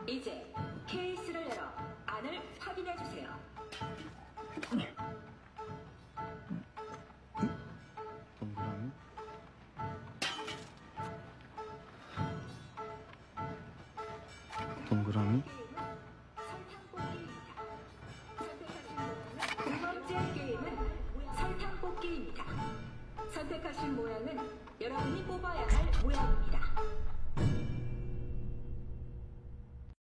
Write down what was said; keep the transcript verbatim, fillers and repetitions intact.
이제 케이스를 열어 안을 확인해 주세요. 동그라미. 동그라미. 두 번째 게임은 설탕 뽑기입니다. 선택하신 모양은 여러분이 뽑아야 할 모양입니다.